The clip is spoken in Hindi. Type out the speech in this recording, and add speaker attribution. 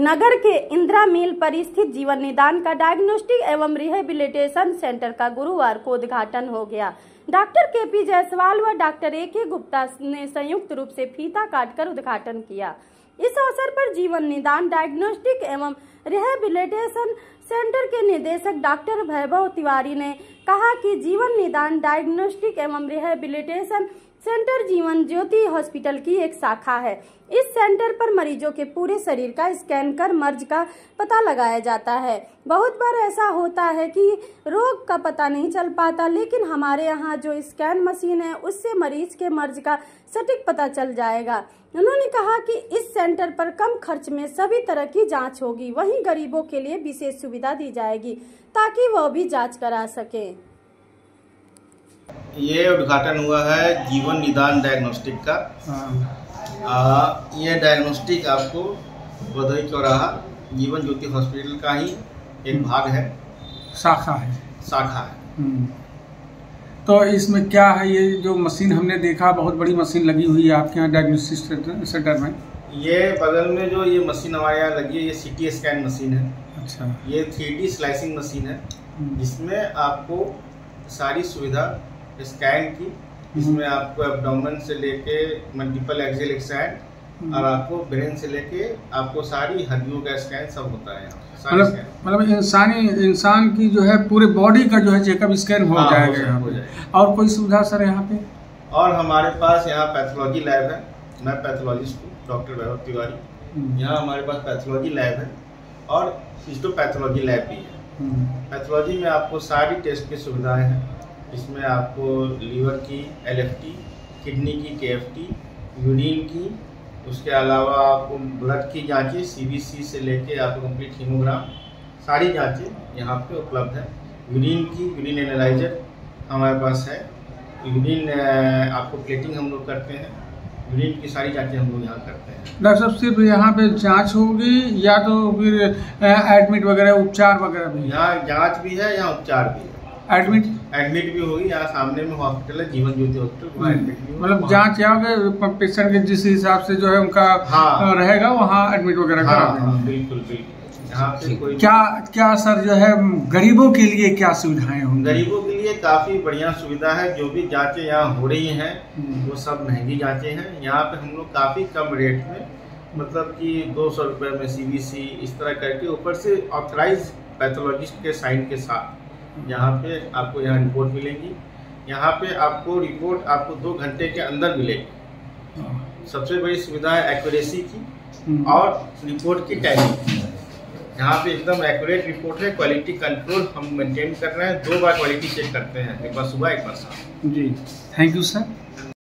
Speaker 1: नगर के इंदिरा मिल पर स्थित जीवन निदान का डायग्नोस्टिक एवं रिहेबिलिटेशन सेंटर का गुरुवार को उद्घाटन हो गया। Doctor KP. जायसवाल व डॉक्टर ए.के. गुप्ता ने संयुक्त रूप से फीता काटकर उद्घाटन किया। इस अवसर पर जीवन निदान डायग्नोस्टिक एवं रिहेबिलिटेशन सेंटर के निदेशक डॉक्टर वैभव तिवारी ने कहा कि जीवन निदान डायग्नोस्टिक एवं rehabilitation centre Jeevan Jyoti hospital की एक शाखा है। इस सेंटर पर मरीजों के पूरे शरीर का स्कैन कर मर्ज का पता लगाया जाता है। बहुत बार ऐसा होता है कि रोग का पता नहीं चल पाता, लेकिन हमारे यहाँ जो स्कैन मशीन है उससे मरीज के मर्ज का सटीक पता चल जाएगा। उन्होंने कहा कि इस सेंटर पर कम खर्च में सभी तरह की जाँच होगी, वहीं गरीबों के लिए विशेष सुविधा दी जाएगी ताकि वह भी जाँच करा सके।
Speaker 2: ये उद्घाटन हुआ है जीवन निदान डायग्नोस्टिक का। ये डायग्नोस्टिक आपको भदोही चौराहा जीवन ज्योति हॉस्पिटल का ही एक भाग है,
Speaker 3: शाखा है। तो इसमें क्या है, ये जो मशीन हमने देखा बहुत बड़ी मशीन लगी हुई है आपके यहाँ डायग्नोस्टिक सेंटर में।
Speaker 2: ये बगल में जो ये मशीन हमारे यहाँ लगी है ये सीटी स्कैन मशीन है।
Speaker 3: अच्छा।
Speaker 2: ये 3D स्लाइसिंग मशीन है जिसमें आपको सारी सुविधा स्कैन की, इसमें आपको एब्डोमेन से लेके मल्टीपल एक्सियल स्कैन और आपको ब्रेन से लेके आपको सारी हड्डियों का स्कैन सब होता है।
Speaker 3: मतलब इंसान की जो है पूरे बॉडी का जो है चेकअप स्कैन हो जाएगा यहाँ पे। और कोई सुविधा सर यहाँ पे? और
Speaker 2: हमारे पास यहाँ पैथोलॉजी लैब है। मैं पैथोलॉजिस्ट हूँ, डॉक्टर वैभव तिवारी। यहाँ हमारे पास पैथोलॉजी लैब है और हिस्टोपैथोलॉजी लैब भी है। पैथोलॉजी में आपको सारी टेस्ट की सुविधाएं हैं। इसमें आपको लीवर की LFT, किडनी की KFT, यूरिन की, उसके अलावा आपको ब्लड की जांचें CBC से लेके आपको कंप्लीट हीमोग्राम सारी जांचें यहाँ पे उपलब्ध है। यूरिन की यूरिन एनालाइजर हमारे पास है। यूरिन आपको प्लेटिंग हम लोग करते हैं। यूरिन की सारी जांचें हम लोग यहाँ करते हैं।
Speaker 3: डॉक्टर साहब सिर्फ यहाँ पे जांच होगी या तो फिर एडमिट वगैरह उपचार वगैरह भी?
Speaker 2: यहाँ जाँच भी है, यहाँ उपचार भी है। एडमिट भी होगी। यहाँ सामने में हॉस्पिटल है जीवन ज्योति हॉस्पिटल, वहाँ एडमिट भी।
Speaker 3: मतलब जांच यहाँ होगा, पेशेंट के जिस हिसाब से जो है उनका रहेगा वहाँ एडमिट वगैरह करा देंगे।
Speaker 2: बिल्कुल। यहाँ पे कोई
Speaker 3: क्या सर जो है गरीबों के लिए क्या सुविधाएं होंगी?
Speaker 2: गरीबों के लिए काफी बढ़िया सुविधा है। जो भी जांचें यहाँ हो रही हैं वो सब महंगी जांचें हैं। यहाँ पे हम लोग काफी कम रेट में, मतलब कि 200 रुपये में CBC इस तरह करके, ऊपर से ऑथराइज पैथोलॉजिस्ट के साइन के साथ यहाँ पे आपको यहाँ रिपोर्ट मिलेगी। यहाँ पे आपको रिपोर्ट आपको 2 घंटे के अंदर मिलेगी। सबसे बड़ी सुविधा है एक्यूरेसी की और रिपोर्ट की टाइमिंग। यहाँ पे एकदम एक्यूरेट रिपोर्ट है। क्वालिटी कंट्रोल हम मेंटेन कर रहे हैं। 2 बार क्वालिटी चेक करते हैं, एक बार सुबह एक बार शाम।
Speaker 3: जी, थैंक यू सर।